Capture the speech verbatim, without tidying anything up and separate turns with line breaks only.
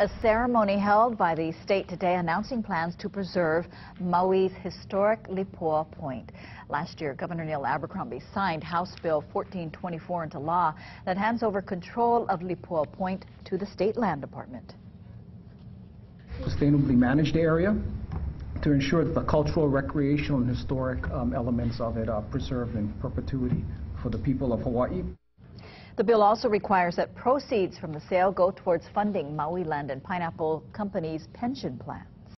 A ceremony held by the state today announcing plans to preserve Maui's historic Lipoa Point. Last year, Governor Neil Abercrombie signed House Bill fourteen twenty-four into law that hands over control of Lipoa Point to the State Land Department.
Sustainably managed area to ensure that the cultural, recreational, and historic um, elements of it are preserved in perpetuity for the people of Hawaii.
The bill also requires that proceeds from the sale go towards funding Maui Land and Pineapple Company's pension plan.